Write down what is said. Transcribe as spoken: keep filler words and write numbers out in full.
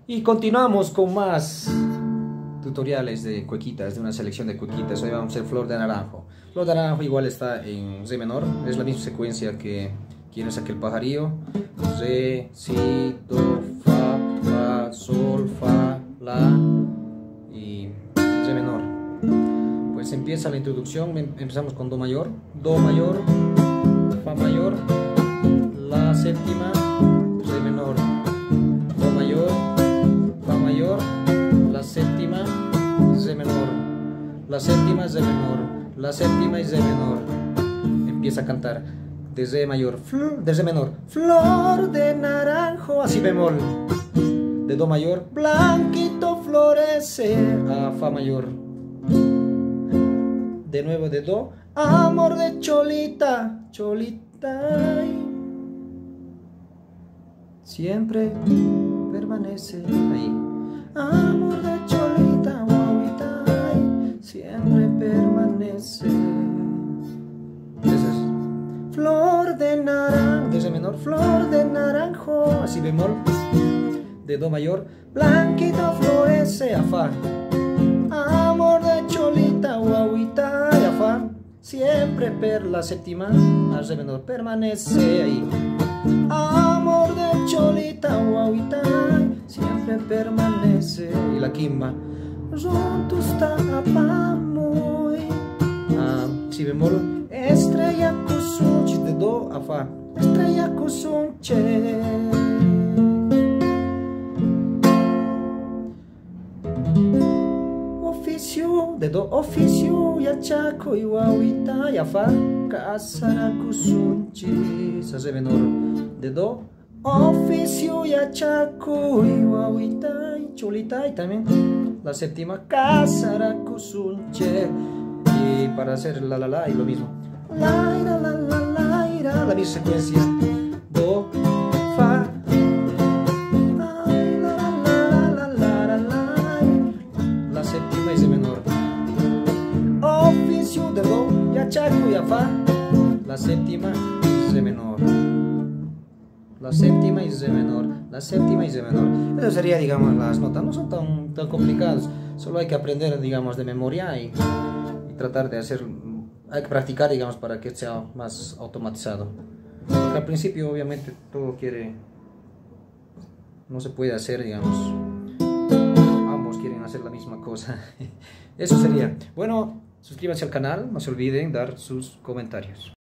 Y continuamos con más tutoriales de cuequitas, de una selección de cuequitas. Hoy vamos a hacer Flor de Naranjo. Flor de Naranjo igual está en Re menor, es la misma secuencia que ¿Quién es aquel pajarillo? Re, Si, Do, Fa, Fa, Sol, Fa, La y Re menor. Pues empieza la introducción, empezamos con Do mayor, Do mayor, Fa mayor, La séptima, Re menor, Do mayor, Fa mayor, La séptima, Re menor, La séptima, Re menor, La séptima y Re menor. Empieza a cantar de Re mayor, de Re menor, flor de naranjo, a Si bemol, de Do mayor, blanquito florece, a Fa mayor, de nuevo de Do, amor de cholita, cholita, siempre permanece ahí, amor de cholita, guauita, siempre permanece. Ese es flor de naranjo, de Re menor, flor de naranjo, a Si bemol, de Do mayor, blanquito florece, a Fa, amor de cholita, guauita, a Fa, siempre per la séptima, a Re menor, permanece ahí, amor de cholita, guauita, siempre permanece, y la quimba, rontusta apamoy, a Si bemol, estrella kusunche, de Do a Fa, estrella kusunche, oficio, de Do, oficio, y a Chaco y guauita, y a Fa, casara kusunche, esa Re menor, de Do, oficio, y a Chaco y guauita, y cholita, y también la séptima, casara kusunche. Y para hacer la la la y lo mismo, la la la la la la, la misma secuencia, Do, Fa, la la la la la la, la séptima y Re menor, oficio de Do y a Chaco y a Fa, la séptima y Re menor, la séptima y Re menor, la séptima y Re menor. Eso sería, digamos, las notas, no son tan, tan complicadas, solo hay que aprender, digamos, de memoria y tratar de hacer, hay que practicar, digamos, para que sea más automatizado. Porque al principio obviamente todo quiere, no se puede hacer, digamos, ambos quieren hacer la misma cosa. Eso sería. Bueno, suscríbanse al canal, no se olviden dar sus comentarios.